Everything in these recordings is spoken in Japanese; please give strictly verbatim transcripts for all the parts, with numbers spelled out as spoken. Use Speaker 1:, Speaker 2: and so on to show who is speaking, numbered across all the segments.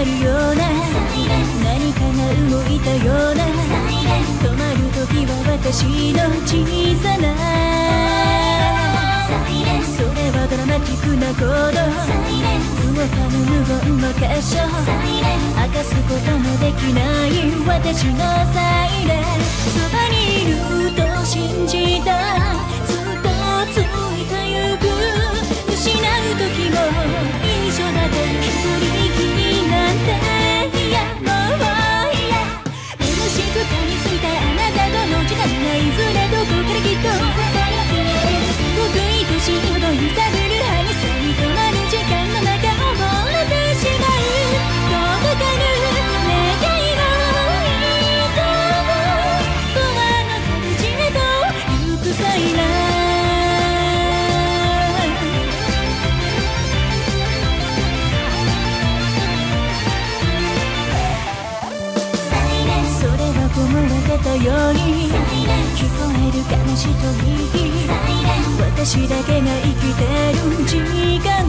Speaker 1: るような何かが動いたような止まる時は私の小さなそれはドラマチックな行動動かぬ無言の箇所明かすことのできない私のサイレンそばにいると信じたずっとついてゆく失う時も一緒だって一人きりなんていやもういやでも静かに過ぎたあなたとの時間がいずれどこからきっとすごく愛しいほど揺さぶる激しさに止まる時間の中溺れてしまう届かぬ願いの糸をドアの形へと行くサイレンたように聞こえる悲しい吐息私だけが生きてる時間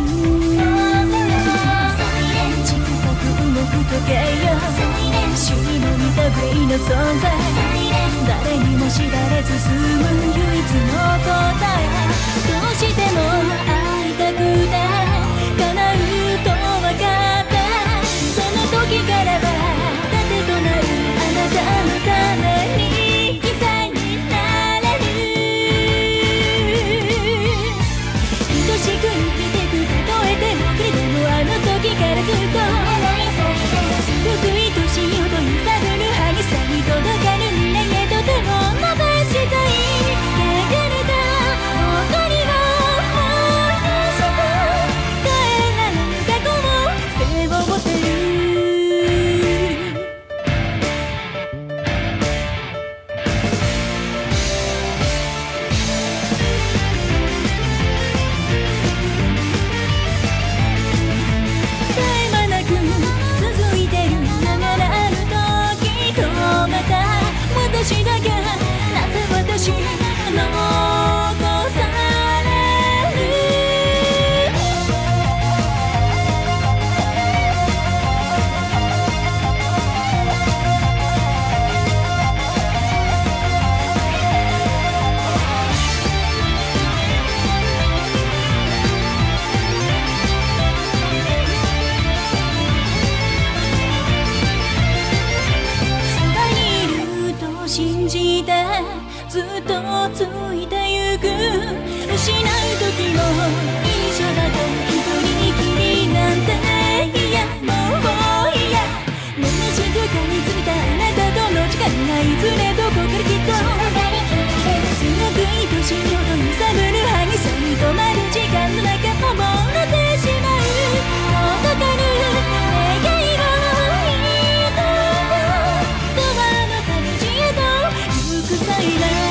Speaker 1: チクタク動く時計よ周囲の見たブレイの存在誰にも知られず済む唯一の答えどうしても会いたくて叶うと分かったその時からは盾となるあなたのために犠牲になれる愛しく生きてく例えてもくれでもあの時からずっとすごく愛しいほど揺さぶる激しさに届かぬ未来へとても伸ばしたい汚れた誇りを思い出した帰らぬ過去を背負ってる私だけなぜ私残されるそばにいると信じてずっとついてゆく失う時も一緒だと一人きりなんていやもういやもの静かに過ぎたあなたとの時間がいずれどこからきっとすごく愛しいほど揺さぶる激しさに止まる時間の中溺れてしまう届かぬ願いを糸をドアの形へと行くサイレン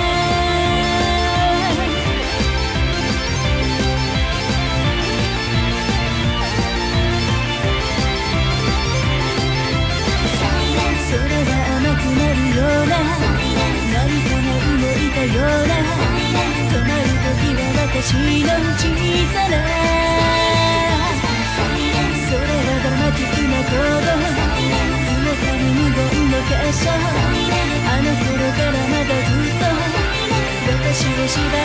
Speaker 1: それは甘くなるような何かが動いたような止まる時は私の小さなそれはドラマチックな行動動かぬ無言の箇所あの頃からまだずっと私を縛